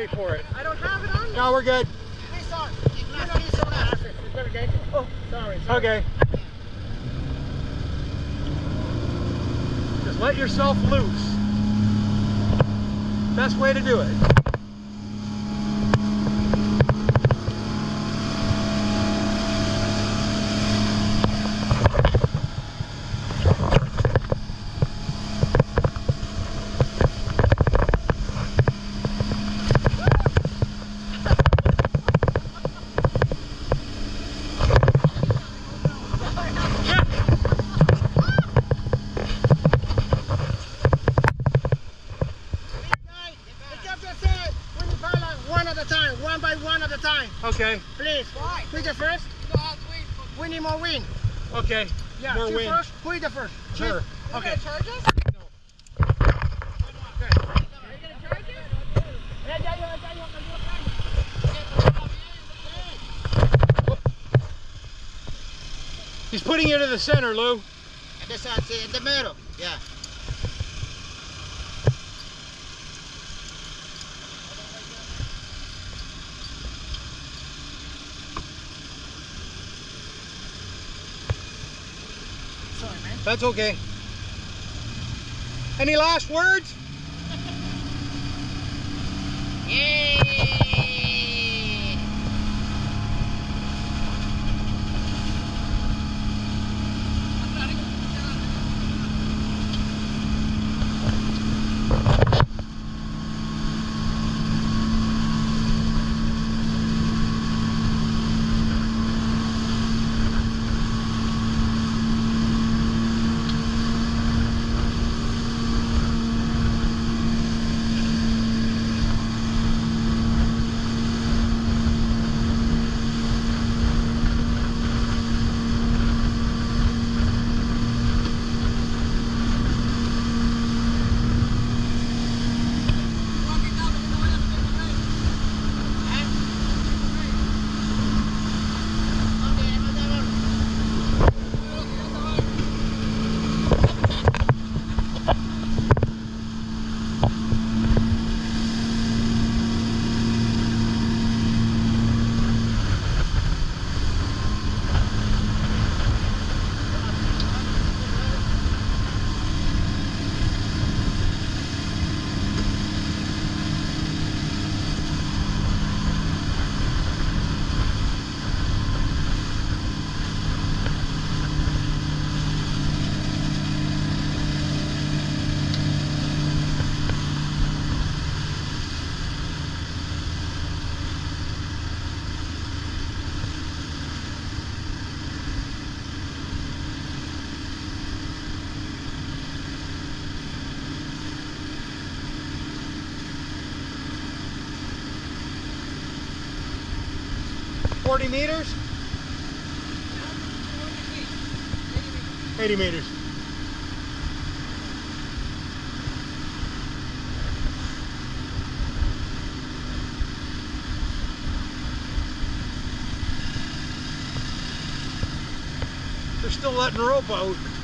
wait for it. I don't have it on me. No, we're good. Oh, sorry. Okay. Just let yourself loose. Best way to do it. One by one at a time. Okay. Please. Why? Who is the first? We need more wind. Okay. Yeah, more you wind. first. Who is the first? Sure. Chief? Okay. Charge us? No. Are you gonna charge us? He's putting you to the center, Lou. In the middle. Yeah. Sorry, man. That's okay. Any last words? Yay! $40 meters? 80 meters. They're still letting the rope out.